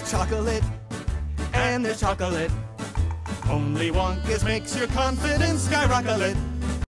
chocolate, and there's chocolate. Only Wonka's makes your confidence skyrocket.